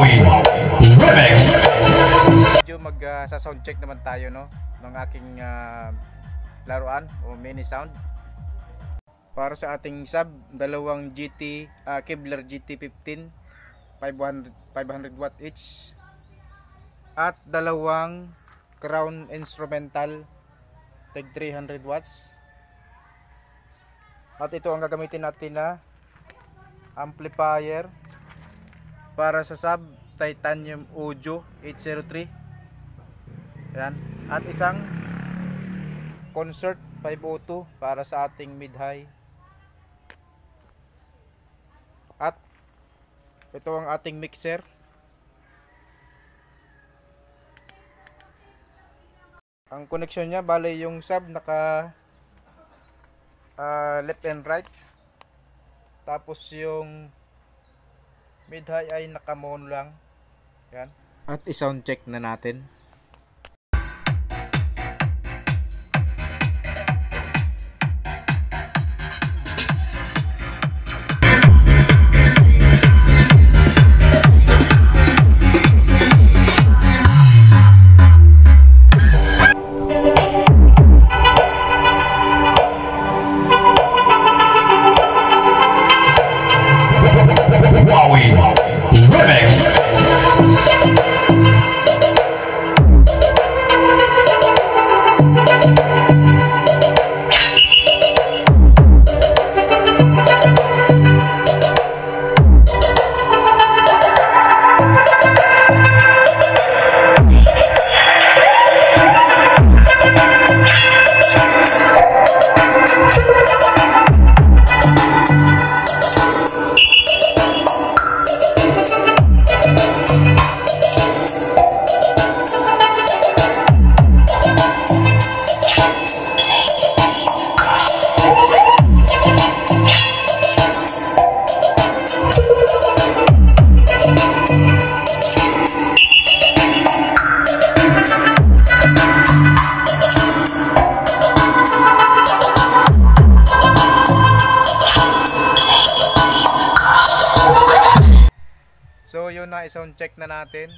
Wowie Remix. Medyo sa sound check naman tayo, no, ng aking laruan o mini sound para sa ating sub. Dalawang Kevlar GT15 500 watt each at dalawang Crown Instrumental tag 300 watts. At ito ang gagamitin natin na amplifier para sa sub, Titanium Audio 803. Yan. At isang Concert 502 para sa ating mid-high. At ito ang ating mixer. Ang connection niya, bale yung sub naka left and right. Tapos yung mid-high ay naka mono lang. Yan. At i-sound check na natin. Wowie Remix. So yun na, i-sound check na natin.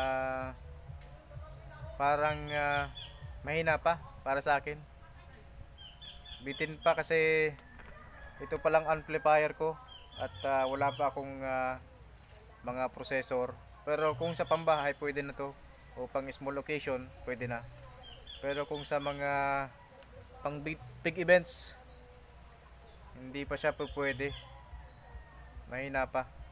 Parang mahina pa para sa akin. Bitin pa kasi ito pa lang amplifier ko at wala pa akong mga processor. Pero kung sa pambahay pwede na to, o pang small location pwede na. Pero kung sa mga pang big events hindi pa siya pwede. Mahina pa.